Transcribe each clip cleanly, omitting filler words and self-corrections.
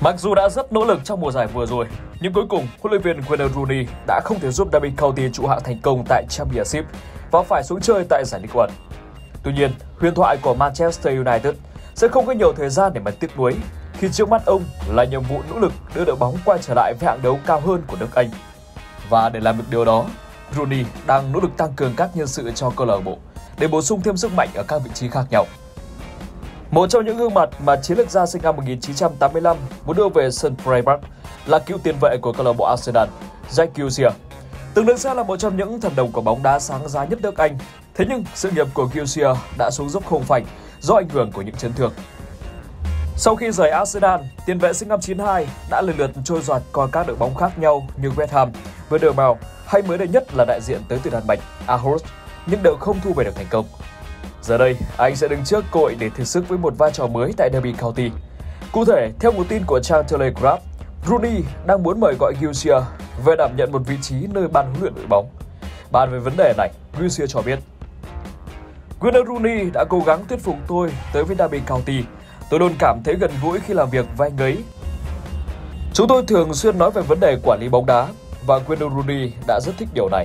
Mặc dù đã rất nỗ lực trong mùa giải vừa rồi, nhưng cuối cùng huấn luyện viên Wayne Rooney đã không thể giúp Derby County trụ hạng thành công tại Championship và phải xuống chơi tại giải League One. Tuy nhiên, huyền thoại của Manchester United sẽ không có nhiều thời gian để mà tiếc nuối khi trước mắt ông là nhiệm vụ nỗ lực đưa đội bóng quay trở lại với hạng đấu cao hơn của nước Anh. Và để làm được điều đó, Rooney đang nỗ lực tăng cường các nhân sự cho câu lạc bộ để bổ sung thêm sức mạnh ở các vị trí khác nhau. Một trong những gương mặt mà chiến lược gia sinh năm 1985 muốn đưa về sân Pride Park là cựu tiền vệ của câu lạc bộ Arsenal, Jack Wilshere. Từng được xem là một trong những thần đồng của bóng đá sáng giá nhất nước Anh. Thế nhưng sự nghiệp của Wilshere đã xuống dốc không phanh do ảnh hưởng của những chấn thương. Sau khi rời Arsenal, tiền vệ sinh năm 92 đã lần lượt trôi dạt qua các đội bóng khác nhau như West Ham, Werder hay mới đây nhất là đại diện tới từ Đan Mạch, Aarhus, nhưng đều không thu về được thành công. Giờ đây, anh sẽ đứng trước cơ hội để thử sức với một vai trò mới tại Derby County. Cụ thể, theo nguồn tin của trang Telegraph, Rooney đang muốn mời gọi Wilshere về đảm nhận một vị trí nơi ban huấn luyện đội bóng. Bàn về vấn đề này, Wilshere cho biết: Wayne Rooney đã cố gắng thuyết phục tôi tới với Derby County. Tôi luôn cảm thấy gần gũi khi làm việc với anh ấy. Chúng tôi thường xuyên nói về vấn đề quản lý bóng đá và Wayne Rooney đã rất thích điều này.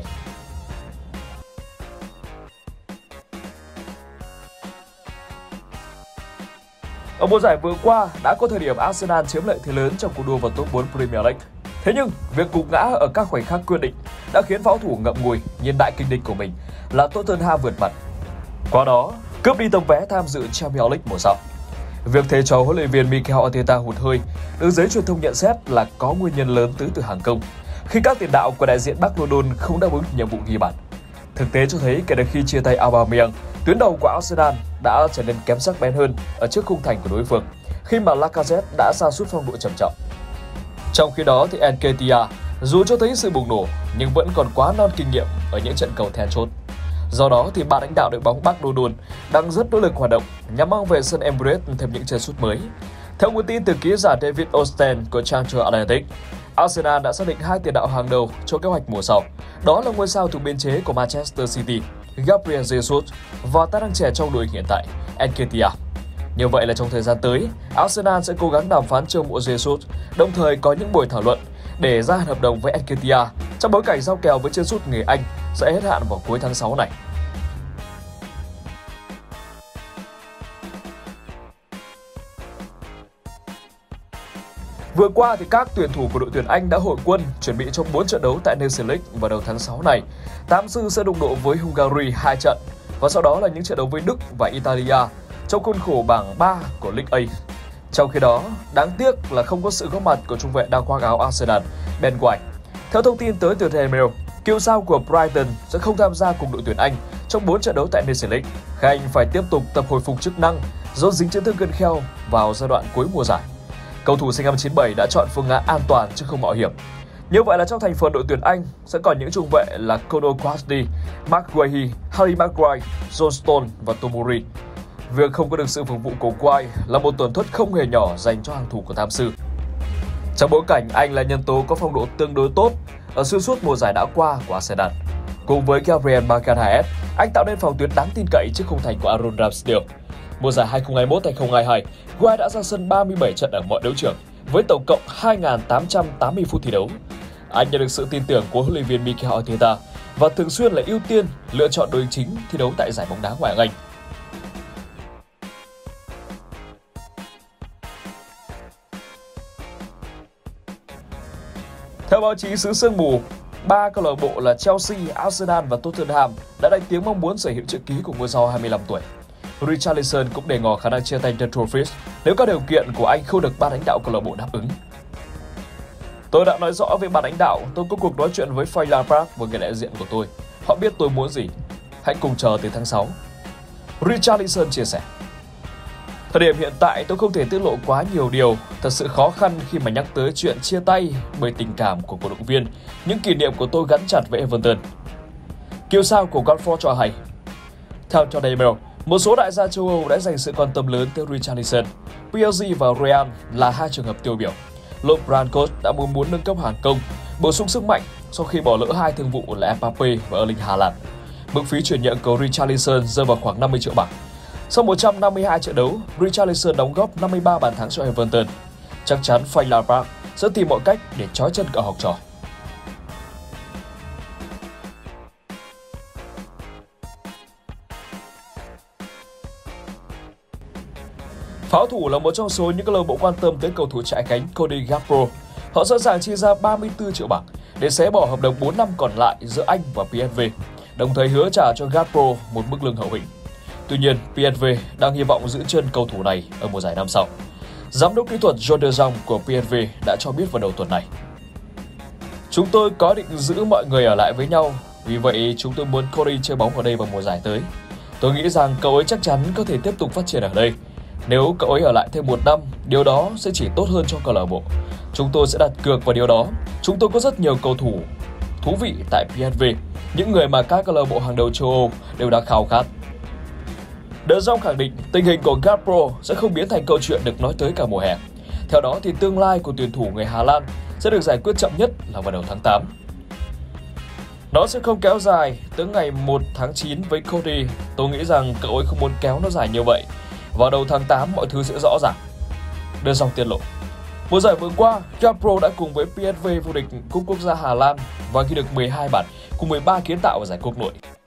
Ở mùa giải vừa qua, đã có thời điểm Arsenal chiếm lợi thế lớn trong cuộc đua vào top 4 Premier League. Thế nhưng, việc gục ngã ở các khoảnh khắc quyết định đã khiến pháo thủ ngậm ngùi nhìn đại kình địch của mình là Tottenham vượt mặt. Qua đó, cướp đi tấm vé tham dự Champions League mùa sau. Việc thầy trò huấn luyện viên Mikel Arteta hụt hơi được giới truyền thông nhận xét là có nguyên nhân lớn từ hàng công, khi các tiền đạo của đại diện Bắc London không đáp ứng nhiệm vụ ghi bàn. Thực tế cho thấy kể từ khi chia tay Aubameyang, tuyến đầu của Arsenal đã trở nên kém sắc bén hơn ở trước khung thành của đối phương, khi mà Lacazette đã sa sút phong độ trầm trọng. Trong khi đó thì Nketiah dù cho thấy sự bùng nổ nhưng vẫn còn quá non kinh nghiệm ở những trận cầu then chốt. Do đó thì ban lãnh đạo đội bóng Bắc London đang rất nỗ lực hoạt động nhằm mang về sân Emirates thêm những chân sút mới. Theo nguồn tin từ ký giả David Osten của trang Atlantic, Arsenal đã xác định hai tiền đạo hàng đầu cho kế hoạch mùa sau. Đó là ngôi sao thuộc biên chế của Manchester City, Gabriel Jesus và tài năng trẻ trong đội hiện tại, Nketiah. Như vậy là trong thời gian tới, Arsenal sẽ cố gắng đàm phán chiêu mộ Jesus, đồng thời có những buổi thảo luận để gia hạn hợp đồng với Nketiah trong bối cảnh giao kèo với chân sút người Anh sẽ hết hạn vào cuối tháng 6 này. Vừa qua thì các tuyển thủ của đội tuyển Anh đã hội quân chuẩn bị cho 4 trận đấu tại Nations League vào đầu tháng 6 này. Tám sư sẽ đụng độ với Hungary 2 trận và sau đó là những trận đấu với Đức và Italia trong khuôn khổ bảng 3 của League A. Trong khi đó, đáng tiếc là không có sự góp mặt của trung vệ đang khoác áo Arsenal, Ben White. Theo thông tin tới từ The Mail, cựu sao của Brighton sẽ không tham gia cùng đội tuyển Anh trong 4 trận đấu tại Nations League. Khi anh phải tiếp tục tập hồi phục chức năng do dính chấn thương gân kheo vào giai đoạn cuối mùa giải. Cầu thủ sinh năm 97 đã chọn phương án an toàn chứ không mạo hiểm. Như vậy là trong thành phần đội tuyển Anh sẽ còn những trung vệ là Conor Quashdi, Mark Guehi, Harry Maguire, John Stones và Tomori. Việc không có được sự phục vụ của White là một tổn thất không hề nhỏ dành cho hàng thủ của Tam sư. Trong bối cảnh anh là nhân tố có phong độ tương đối tốt ở xuyên suốt mùa giải đã qua của Arsenal. Cùng với Gabriel Magalhaes, anh tạo nên phòng tuyến đáng tin cậy trước khung thành của Aaron Ramsdale. Mùa giải 2021-2022, White đã ra sân 37 trận ở mọi đấu trường với tổng cộng 2.880 phút thi đấu. Anh nhận được sự tin tưởng của huấn luyện viên Mikel Arteta và thường xuyên là ưu tiên lựa chọn đội chính thi đấu tại giải bóng đá Ngoại hạng Anh. Theo báo chí xứ sương mù, 3 câu lạc bộ là Chelsea, Arsenal và Tottenham đã đánh tiếng mong muốn sở hữu chữ ký của ngôi sao 25 tuổi. Richarlison cũng để ngỏ khả năng chia tay The Toffees nếu các điều kiện của anh không được ban lãnh đạo câu lạc bộ đáp ứng. Tôi đã nói rõ với ban lãnh đạo, tôi có cuộc nói chuyện với Frank Lampard và người đại diện của tôi. Họ biết tôi muốn gì. Hãy cùng chờ từ tháng 6. Richarlison chia sẻ. Thời điểm hiện tại tôi không thể tiết lộ quá nhiều điều, thật sự khó khăn khi mà nhắc tới chuyện chia tay bởi tình cảm của cổ động viên, những kỷ niệm của tôi gắn chặt với Everton. Kiêu sao của Watford cho hay. Theo Daily Mail, một số đại gia châu Âu đã dành sự quan tâm lớn tới Richarlison. PSG và Real là hai trường hợp tiêu biểu. Los Blancos đã muốn nâng cấp hàng công, bổ sung sức mạnh sau khi bỏ lỡ hai thương vụ là Mbappe và Erling Haaland. Mức phí chuyển nhượng của Richarlison rơi vào khoảng 50 triệu bảng. Sau 152 trận đấu, Richarlison đóng góp 53 bàn thắng cho Everton. chắc chắn Frank Lampard sẽ tìm mọi cách để trói chân cậu học trò. Pháo thủ là một trong số những câu lạc bộ quan tâm tới cầu thủ chạy cánh Cody Gakpo. Họ sẵn sàng chi ra 34 triệu bảng để xé bỏ hợp đồng 4 năm còn lại giữa anh và PSV, đồng thời hứa trả cho Gakpo một mức lương hậu hĩnh. Tuy nhiên, PSV đang hy vọng giữ chân cầu thủ này ở mùa giải năm sau. Giám đốc kỹ thuật John de Jong của PSV đã cho biết vào đầu tuần này: "Chúng tôi có định giữ mọi người ở lại với nhau, vì vậy chúng tôi muốn Cody chơi bóng ở đây vào mùa giải tới. Tôi nghĩ rằng cậu ấy chắc chắn có thể tiếp tục phát triển ở đây. Nếu cậu ấy ở lại thêm 1 năm, điều đó sẽ chỉ tốt hơn cho câu lạc bộ. Chúng tôi sẽ đặt cược vào điều đó. Chúng tôi có rất nhiều cầu thủ thú vị tại PSV, những người mà các câu lạc bộ hàng đầu châu Âu đều đang khao khát." De Jong khẳng định tình hình của Gakpo sẽ không biến thành câu chuyện được nói tới cả mùa hè. Theo đó thì tương lai của tuyển thủ người Hà Lan sẽ được giải quyết chậm nhất là vào đầu tháng 8. Nó sẽ không kéo dài tới ngày 1 tháng 9 với Cody. Tôi nghĩ rằng cậu ấy không muốn kéo nó dài như vậy. Vào đầu tháng 8 mọi thứ sẽ rõ ràng, De Jong tiết lộ. Mùa giải vừa qua, Gakpo đã cùng với PSV vô địch Cúp Quốc gia Hà Lan và ghi được 12 bàn cùng 13 kiến tạo ở giải quốc nội.